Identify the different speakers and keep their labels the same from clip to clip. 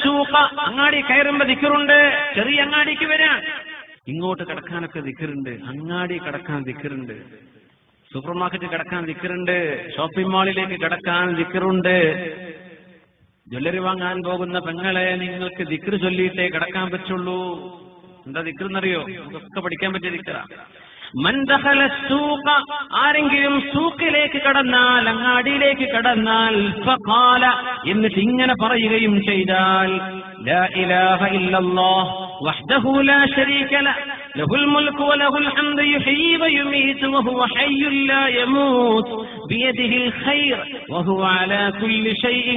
Speaker 1: സൂഖ, അങ്ങാടി കയറുമ്പോ ദിക്റുണ്ട്. ചെറിയ അങ്ങാടിക്ക് വരാൻ ഇങ്ങോട്ട് കിടക്കാനൊക്കെ ദിക്റുണ്ട്, അങ്ങാടി കിടക്കാൻ ദിക്റുണ്ട്, സൂപ്പർ മാർക്കറ്റ് കിടക്കാൻ ദിക്റുണ്ട്, ഷോപ്പിംഗ് മാളിലേക്ക് കിടക്കാൻ ദിക്റുണ്ട്. ജ്വല്ലറി വാങ്ങാൻ പോകുന്ന പെങ്ങളെ, നിങ്ങൾക്ക് ദിക്റ് ചൊല്ലിയിട്ടേ കിടക്കാൻ പറ്റുള്ളൂ. എന്താ ദിക്റെന്നറിയോ? ഇതൊക്കെ പഠിക്കാൻ പറ്റിയ ദിക്റാ. മൻ ദഖല സൂഖ, ആരെങ്കിലും സൂഖിലേക്ക് കടന്നാൽ, അങ്ങാടിയിലേക്ക് കടന്നാൽ, ഫഖാല, എന്നിട്ട് ഇങ്ങനെ പറയുകയും ചെയ്താൽ, ലാ ഇലാഹ ഇല്ലല്ലാഹ് വഹ്ദഹു ലാ ശരീക ലഹു ലഹുൽ മുൽക്കു വലഹുൽ ഹംദു യുഹ്യീ വയുമീതു വഹുവ ഹയ്യുൻ ലാ യമൂത് ബിയദിഹിൽ ഖൈർ വഹുവ അലാ കുല്ലി ഷൈഇൻ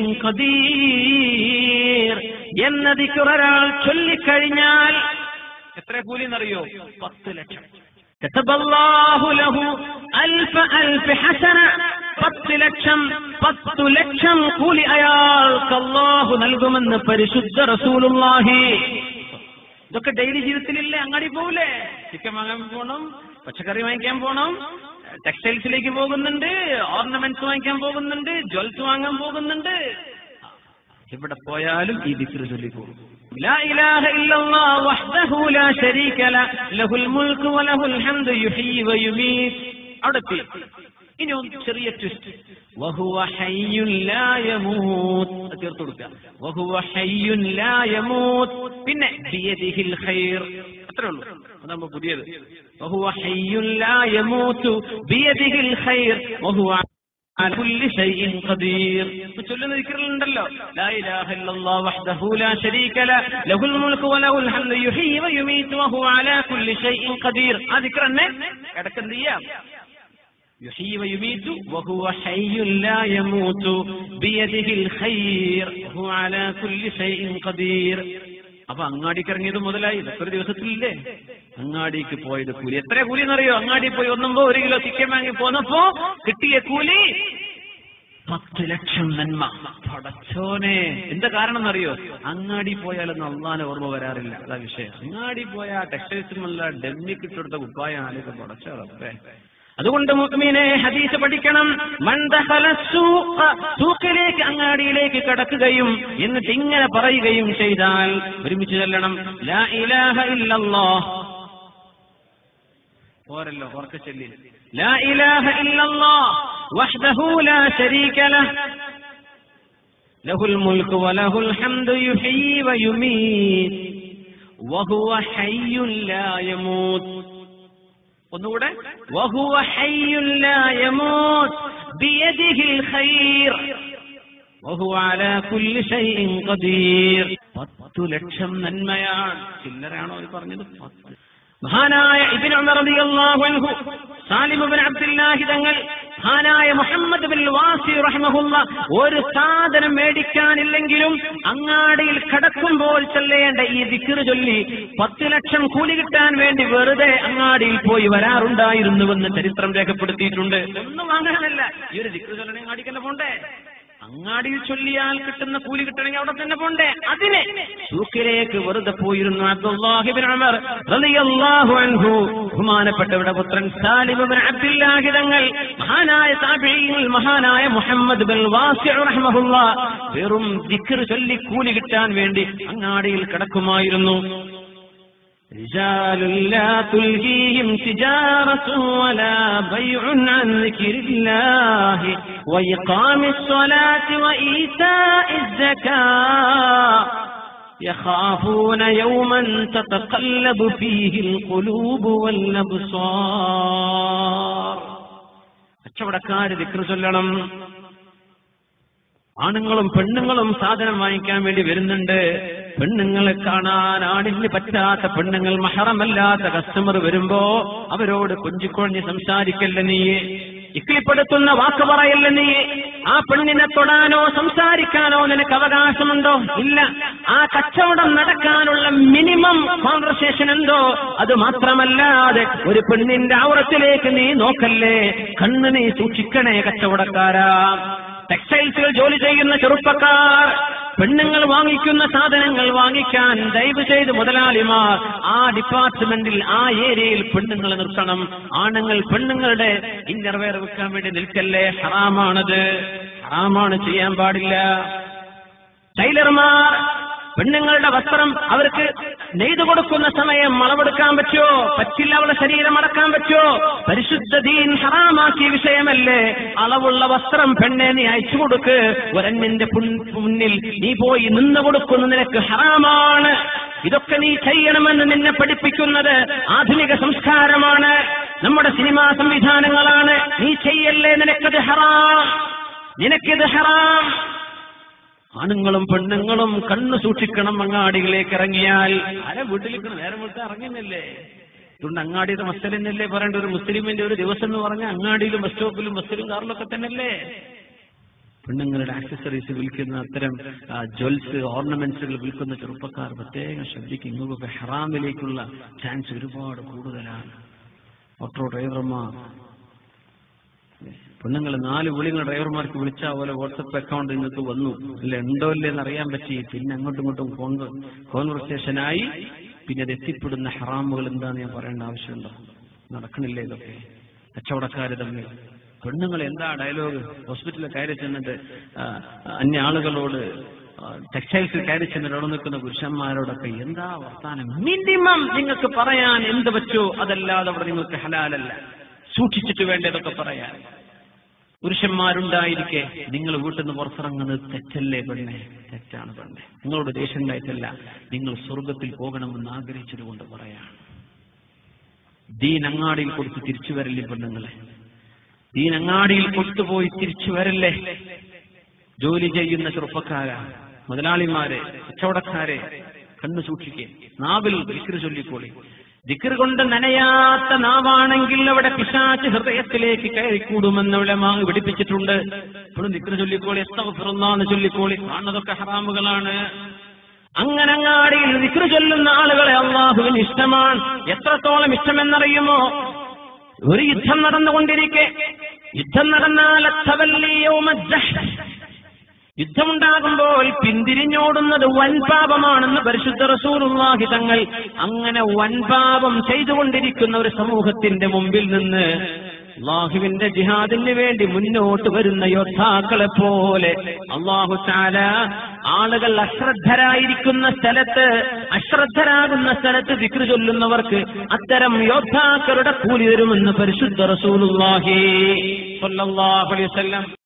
Speaker 1: ഖദീർ എന്ന ദിക്ർ ഒരാൾ ചൊല്ലിക്കഴിഞ്ഞാൽ എത്ര കൂലി എന്നറിയോ? 10 ലക്ഷം. കതബല്ലാഹു ലഹു അൽഫ ഹസന, 10 ലക്ഷം കൂലി അയാൾക്ക് അല്ലാഹു നൽകുമെന്ന് പരിശുദ്ധ റസൂലുള്ളാഹി. ഇതൊക്കെ ഡെയിലി ജീവിതത്തിലില്ലേ? അങ്ങാടി പോകൂലേ? ചിക്കൻ വാങ്ങാൻ പോകണം, പച്ചക്കറി വാങ്ങിക്കാൻ പോകണം, ടെക്സ്റ്റൈൽസിലേക്ക് പോകുന്നുണ്ട്, ഓർണമെന്റ്സ് വാങ്ങിക്കാൻ പോകുന്നുണ്ട്, ജ്വൽസ് വാങ്ങാൻ പോകുന്നുണ്ട്. ഇവിടെ പോയാലും ഈ ദിക്ർ ചൊല്ലിപ്പോകും. ലാ ഇലാഹ ഇല്ലല്ലാഹ് വഹ്ദഹു ലാ ശരീക ലഹു ലഹുൽ മുൽക്കു വലഹുൽ ഹംദു യുഹ്യീ വയുമീത്. അവിടെ ഇനി ഒന്ന് ചെറിയ ട്വിസ്റ്റ്, വഹുവ ഹയ്യുൻ ലാ യമൂത്, ചേർത്ത് കൊടുക്കുക. വഹുവ ഹയ്യുൻ ലാ യമൂത്, പിന്നെ ബിയദിഹിൽ ഖൈർ. അത്രേ ഉള്ളൂ. അതാകുമ്പോ പുതിയത്. വഹുവ ഹയ്യുൻ ലാ യമൂതു ബിയദിഹിൽ ഖൈർ വഹുവ അലാ കുല്ലി ഷൈഇൻ ഖദീർ. ചൊല്ലുന്ന ദിക്റുണ്ടല്ലോ, ലാ ഇലാഹ ഇല്ലല്ലാഹ് വഹ്ദഹു ലാ ശരീക ലഹു ലഹുൽ മുൽക്കു വലഹുൽ ഹംദു യുഹ്യീ വയുമീതു വഹുവ അലാ കുല്ലി ഷൈഇൻ ഖദീർ. ആ ദിക്ർ തന്നെ ഇടയ്ക്ക് ചെയ്യാം. യുഹ്യീ വയുമീതു വഹുവ ഹയ്യുൻ ലാ യമൂതു ബിയദിഹിൽ ഖൈർ വഹുവ അലാ കുല്ലി ഷൈഇൻ ഖദീർ. അപ്പൊ അങ്ങാടിക്ക് ഇറങ്ങിയത് മുതലായി. ഒരു ദിവസത്തിലില്ലേ അങ്ങാടിക്ക് പോയത് കൂലി? എത്ര കൂലി എന്നറിയോ? അങ്ങാടി പോയി ഒന്നുമ്പോ 1 കിലോ ചിക്കൻ വാങ്ങി പോന്നപ്പോ കിട്ടിയ കൂലി 10 ലക്ഷം നന്മ. പടച്ചോനെ, എന്താ കാരണം എന്നറിയോ? അങ്ങാടി പോയാലൊന്നും അള്ളാനെ ഓർമ്മ വരാറില്ല. അതാ വിഷയം. അങ്ങാടി പോയാ ടെക്സ്റ്റൈൽസുമല്ല ഡെമ്മിക്കിട്ടെടുത്ത കുപ്പായ ആലൊക്കെ പടച്ചോറപ്പേ. അതുകൊണ്ട് മുഅ്മിനെ ഹദീസ് പഠിക്കണം. മൻ ദഖല സൂഖ, സൂഖിലേക്ക് അങ്ങാടിയിലേക്ക് കടക്കുകയും എന്നിട്ട് ഇങ്ങനെ പറയുകയും ചെയ്താൽ ഒരുമിച്ച് ചൊല്ലണം, ലാ ഇലാഹ ഇല്ലല്ലാഹ്. പോരല്ലോ, ഉറക്കെ ചൊല്ലി. ലാ ഇലാഹ ഇല്ലല്ലാഹ് വഹ്ദഹു ലാ ശരീക ലഹു ലഹുൽ മുൽക്കു വലഹുൽ ഹംദു യുഹ്യീ വയുമീത് വഹുവ ഹയ്യുൻ ലാ യമൂത്. ഒന്നുകൂടെ, വഹുവ ഹയ്യുൻ ലാ യമൂത് ബിയദിഹിൽ ഖൈർ വഹുവ അലാ കുല്ലി ഷൈഇൻ ഖദീർ. 10 ലക്ഷം നന്മയാണ്. ചില്ലറയാണോ ഇത് പറഞ്ഞത്? മഹാനായ ഇബ്നു ഉമർ റളിയല്ലാഹു അൻഹു, സാലിം ഇബ്നു അബ്ദുല്ലാഹി തങ്ങൾ, മഹാനായ മുഹമ്മദ് ബിൻ വാസി റഹിമഹുല്ലാ, ഒരു സാധനം മേടിക്കാനില്ലെങ്കിലും അങ്ങാടിയിൽ കടക്കുമ്പോൾ ചൊല്ലേണ്ട ഈ ദിക്ർ ചൊല്ലി 10 ലക്ഷം കൂലി കിട്ടാൻ വേണ്ടി വെറുതെ അങ്ങാടിയിൽ പോയി വരാറുണ്ടായിരുന്നുവെന്ന് ചരിത്രം രേഖപ്പെടുത്തിയിട്ടുണ്ട്. ഒന്നും വാങ്ങാനല്ല, ഈ ഒരു ദിക്ർ ചൊല്ലണേ അങ്ങാടിക്ക് തന്നെ പോണ്ടേ? അങ്ങാടിയിൽ ചൊല്ലിയാൽ കിട്ടുന്ന കൂലി കിട്ടണമെങ്കിൽ അവിടെ തന്നെ പോണ്ടേ? അതിനെ സൂഖിലേക്ക് വെറുതെ പോയിരുന്നു അബ്ദുല്ലാഹി ഇബ്നു ഉമർ റളിയല്ലാഹു അൻഹു. ബഹുമാനപ്പെട്ടവരുടെ പുത്രൻ സാലിം ഇബ്നു അബ്ദുല്ലാഹി തങ്ങൾ, മഹാനായ താബിഈൻ, മഹാനായ മുഹമ്മദ് ബിൻ വാസി റഹിമഹുല്ലാ, വെറും ദിക്ർ ചൊല്ലി കൂലി കിട്ടാൻ വേണ്ടി അങ്ങാടിയിൽ കിടക്കുമായിരുന്നു. رجال لا تلهيهم تجارة ولا بيع عن ذكر الله وإقام الصلاة وإيتاء الزكاة يخافون يوما تتقلب فيه القلوب والأبصار. കച്ചവടക്കാര് ദിക്ർ ചൊല്ലണം. ആണുങ്ങളും പെണ്ണുങ്ങളും സാധനം വാങ്ങിക്കാൻ വേണ്ടി വരുന്നുണ്ട്. പെണ്ണുങ്ങളെ കാണാൻ ആണിന് പറ്റാത്ത പെണ്ണുങ്ങൾ, മഹറമല്ലാത്ത കസ്റ്റമർ വരുമ്പോ അവരോട് കൊഞ്ചിക്കൊഴഞ്ഞ് സംസാരിക്കല്ല നീ, ഇക്കിളിപ്പെടുത്തുന്ന വാക്ക് പറയല്ല നീ. ആ പെണ്ണിനെ തൊടാനോ സംസാരിക്കാനോ നിനക്ക് അവകാശമുണ്ടോ? ഇല്ല. ആ കച്ചവടം നടക്കാനുള്ള മിനിമം കോൺവെർസേഷൻ എന്തോ അത് മാത്രമല്ലാതെ ഒരു പെണ്ണിന്റെ ഔറത്തിലേക്ക് നീ നോക്കല്ലേ. കണ്ണ് നീ സൂക്ഷിക്കണേ കച്ചവടക്കാരാ. ടെക്സ്റ്റൈൽസുകൾ ജോലി ചെയ്യുന്ന ചെറുപ്പക്കാർ, പെണ്ണുങ്ങൾ വാങ്ങിക്കുന്ന സാധനങ്ങൾ വാങ്ങിക്കാൻ ദയവ് ചെയ്ത് മുതലാളിമാർ ആ ഡിപ്പാർട്ട്മെന്റിൽ, ആ ഏരിയയിൽ പെണ്ണുങ്ങൾ നിർത്തണം. ആണുങ്ങൾ പെണ്ണുങ്ങളുടെ ഇന്നർവെയർ വെക്കാൻ വേണ്ടി നിൽക്കല്ലേ. ഹറാമാണത്, ഹറാമാണ്, ചെയ്യാൻ പാടില്ല. ടൈലർമാർ പെണ്ണുങ്ങളുടെ വസ്ത്രം അവർക്ക് നെയ്തു കൊടുക്കുന്ന സമയം അളവെടുക്കാൻ പറ്റുമോ? പറ്റില്ല. അവളുടെ ശരീരം അടക്കാൻ പറ്റുമോ? പരിശുദ്ധ ദീൻ ഹറാമാക്കിയ വിഷയമല്ലേ? അളവുള്ള വസ്ത്രം പെണ്ണെ നീ അയച്ചു കൊടുക്ക്. ഒരണ്ണിന്റെ മുന്നിൽ നീ പോയി നിന്ന് കൊടുക്കുന്നത് നിനക്ക് ഹറാമാണ്. ഇതൊക്കെ നീ ചെയ്യണമെന്ന് നിന്നെ പഠിപ്പിക്കുന്നത് ആധുനിക സംസ്കാരമാണ്, നമ്മുടെ സിനിമാ സംവിധാനങ്ങളാണ്. നീ ചെയ്യല്ലേ, നിനക്കത് ഹറാം, നിനക്കിത് ഹറാം. ആണുങ്ങളും പെണ്ണുങ്ങളും കണ്ണു സൂക്ഷിക്കണം. അങ്ങാടികളിലേക്ക് ഇറങ്ങിയാൽ ആരെ വീട്ടിലേക്ക് നേരം വിട്ട് ഇറങ്ങുന്നില്ലേ? അതുകൊണ്ട് അങ്ങാടിയുടെ മസ്തലെന്നല്ലേ പറയേണ്ട? ഒരു മുസ്ലിമിന്റെ ഒരു ദിവസം എന്ന് പറഞ്ഞാൽ അങ്ങാടിയിലും ബസ് സ്റ്റോപ്പിലും ബസ്സിലും കാറിലൊക്കെ തന്നെയല്ലേ? പെണ്ണുങ്ങളുടെ ആക്സസറീസ് വിൽക്കുന്ന, അത്തരം ജ്വൽസ് ഓർണമെന്റ്സുകൾ വിൽക്കുന്ന ചെറുപ്പക്കാർ പ്രത്യേകം ശ്രദ്ധിക്കും. ഇങ്ങോട്ടൊക്കെ ഹറാമിലേക്കുള്ള ചാൻസ് ഒരുപാട് കൂടുതലാണ്. ഓട്ടോ ഡ്രൈവർമാർ, പെണ്ണുങ്ങൾ 4 വിളികൾ ഡ്രൈവർമാർക്ക് വിളിച്ചാൽ പോലെ വാട്സപ്പ് അക്കൗണ്ട് നിങ്ങൾക്ക് വന്നു അല്ല, ഉണ്ടോ ഇല്ലേ എന്നറിയാൻ പറ്റി. പിന്നെ അങ്ങോട്ടും ഇങ്ങോട്ടും കോൺവെർസേഷനായി. പിന്നെ അത് എത്തിപ്പെടുന്ന ഹറാമുകൾ എന്താന്ന് ഞാൻ പറയേണ്ട ആവശ്യമുണ്ടോ? നടക്കണില്ലേ ഇതൊക്കെ? കച്ചവടക്കാര് തമ്മിൽ പെണ്ണുങ്ങൾ എന്താ ഡയലോഗ്? ഹോസ്പിറ്റലിൽ കയറി ചെന്നിട്ട് അന്യ ആളുകളോട്, ടെക്സ്റ്റൈൽസിൽ കയറി ചെന്നിട്ട് അവിടെ നിൽക്കുന്ന പുരുഷന്മാരോടൊക്കെ എന്താ വർത്താനം? മിനിമം നിങ്ങൾക്ക് പറയാൻ എന്ത് പറ്റോ അതല്ലാതെ അവിടെ നിങ്ങൾക്ക് ഹലാലല്ല. സൂക്ഷിച്ചിട്ട് വേണ്ടതൊക്കെ പറയാൻ. പുരുഷന്മാരുണ്ടായിരിക്കെ നിങ്ങൾ വീട്ടിൽ നിന്ന് പുറത്തിറങ്ങുന്നത് തെറ്റല്ലേ പെണ്ണെ? തെറ്റാണ് പെണ്ണെ. നിങ്ങളോട് ദേഷ്യം ഉണ്ടായിട്ടല്ല, നിങ്ങൾ സ്വർഗത്തിൽ പോകണമെന്ന് ആഗ്രഹിച്ചതുകൊണ്ട് പറയാണ്. ദീൻ അങ്ങാടിയിൽ കൊടുത്ത് തിരിച്ചു വരല്ലേ പെണ്ണുങ്ങളെ? ദീൻ അങ്ങാടിയിൽ കൊണ്ടുപോയി തിരിച്ചു വരല്ലേ? ജോലി ചെയ്യുന്ന ചെറുപ്പക്കാരാ, മുതലാളിമാരെ, കച്ചവടക്കാരെ, കണ്ണു സൂക്ഷിക്കേ. നാവിൽ ദിക്ർ ചൊല്ലിക്കോളി. ദിക്ർ കൊണ്ട് നനയാത്ത നാവാണെങ്കിൽ അവിടെ പിശാച് ഹൃദയത്തിലേക്ക് കയറിക്കൂടുമെന്ന് ഉലമാ പഠിപ്പിച്ചിട്ടുണ്ട്. ഇപ്പോഴും ദിക്ർ ചൊല്ലിക്കോളി, അസ്തഗ്ഫിറുല്ലാഹ് ചൊല്ലിക്കോളി. കാണുന്നതൊക്കെ ഹറാമുകളാണ്. അങ്ങനെ അങ്ങാടിയിൽ ദിക്ർ ചൊല്ലുന്ന ആളുകളെ അള്ളാഹുവിന് ഇഷ്ടമാണ്. എത്രത്തോളം ഇഷ്ടമെന്നറിയുമോ? ഒരു യുദ്ധം നടന്നുകൊണ്ടിരിക്കെ, യുദ്ധം നടന്നാൽ യുദ്ധമുണ്ടാകുമ്പോൾ പിന്തിരിഞ്ഞോടുന്നത് വൻപാപമാണെന്ന് പരിശുദ്ധ റസൂലുള്ളാഹി തങ്ങൾ. അങ്ങനെ വൻപാപം ചെയ്തുകൊണ്ടിരിക്കുന്ന ഒരു സമൂഹത്തിന്റെ മുമ്പിൽ നിന്ന് അല്ലാഹുവിന്റെ ജിഹാദിന് വേണ്ടി മുന്നോട്ട് വരുന്ന യോദ്ധാക്കളെ പോലെ അല്ലാഹു തആല ആളുകൾ അശ്രദ്ധരായിരിക്കുന്ന സ്ഥലത്ത്, അശ്രദ്ധരാകുന്ന സ്ഥലത്ത് ദിക്ർ ചൊല്ലുന്നവർക്ക് അത്തരം യോദ്ധാക്കളുടെ കൂലി തരുമെന്ന് പരിശുദ്ധ റസൂലുള്ളാഹി സ്വല്ലല്ലാഹു അലൈഹി വസല്ലം.